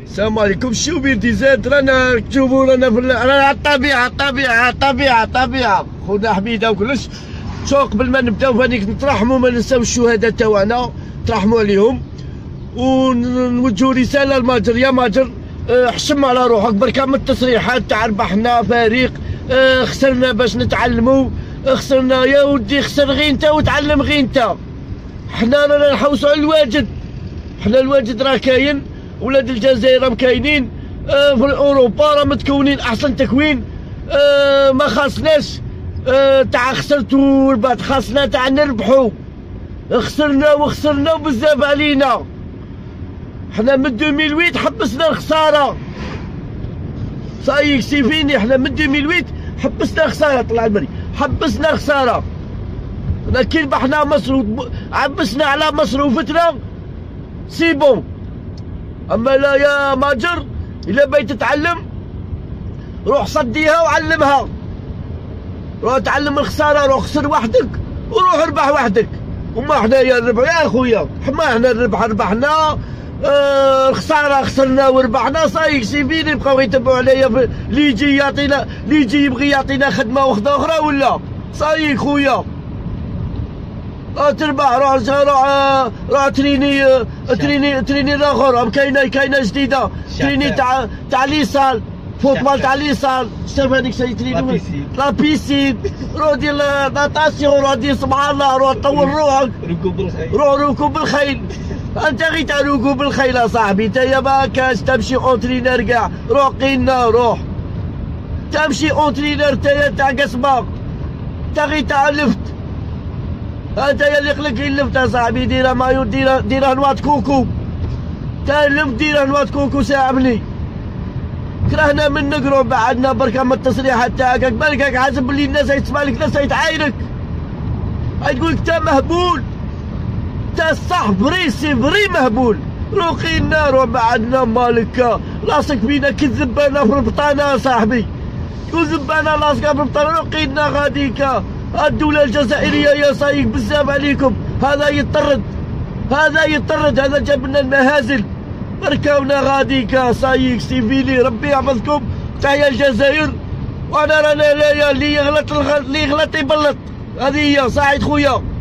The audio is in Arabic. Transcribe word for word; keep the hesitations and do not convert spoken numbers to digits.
السلام عليكم. شو بيدي زاد رانا تشوفوا رانا في رانا على الطبيعه الطبيعه الطبيعه الطبيعه خونا حميده وكلش. شو قبل ما نبداو فانيك نترحموا ما ننساو الشهداء تاعنا نترحموا عليهم ونوجهوا رساله لماجر. يا ماجر حشم على روحك بركة من التصريحات تاع ربحنا فريق خسرنا باش نتعلموا خسرنا. يا ودي خسر غير انت وتعلم غير انت. حنا رانا نحوسوا على الواجد. حنا الواجد راه كاين ولاد الجزائر راهم كاينين آه في اوروبا راه متكونين احسن تكوين. آه ما خاصناش آه تاع خسرت وربحت خاصنا تاع نربحوا. خسرنا وخسرنا وبزاف علينا. حنا من ألفين وثمانية حبسنا الخساره صايك سيفيني. حنا من ألفين وثمانية حبسنا خساره طلع المري حبسنا خساره. كي ربحنا مصر عبسنا على مصروفتنا سي بون. اما لا يا ماجر الا بغيت تتعلم روح صديها وعلمها. روح تعلم الخساره روح خسر وحدك وروح اربح وحدك. وما حنايا نربح يا خويا. ما حنا نربح ربحنا آه الخساره خسرنا وربحنا صايك سيفيني. يبقاو يتبعوا عليا اللي يجي يعطينا اللي يجي يبغي يعطينا خدمه وحده اخرى ولا صايك خويا. اه تربح روح روح روح تريني تريني تريني الاخر كاينه كاينه جديده تريني تاع تاع ليسال فوتبال تاع ليسال. شوف هذيك شي تريني لا بيسين. روح دير ناتاسيون روح دير سبحان الله روح طور روحك. ركوب الخيل روح ركوب الخيل. انت غير تاع ركوب الخيل يا صاحبي. انت يا ما كاش تمشي اونترينر كاع روح قينا روح تمشي اونترينر تاع تاع قصبه. انت غير تاع لفت. انت يا اللي خلق اللفت يا صاحبي. ديرها مايو ديرها ديرها نوات كوكو. تا اللفت ديرها نوات كوكو ساعبني. كرهنا من نقرو بعدنا بركه من التصريحات تاعك. بالك حاسب بلي الناس يتسمع لك الناس يتعايرك تقول لك انت مهبول. انت صح فري سي فري مهبول. روقينا روح بعدنا مالك راسك بينا كي ذبانه في البطانه يا صاحبي. كي ذبانه راسك في البطانه روقينا غاديك. الدولة الجزائرية يا صايق بزاف عليكم. هذا يطرد هذا يطرد هذا جاب لنا المهازل. بركاونا غاديك صايق سيفيلي. ربي يحفظكم. تحيا الجزائر. وانا رانا لا اللي يغلط اللي يغلط يبلط. هذه هي صاعد خويا.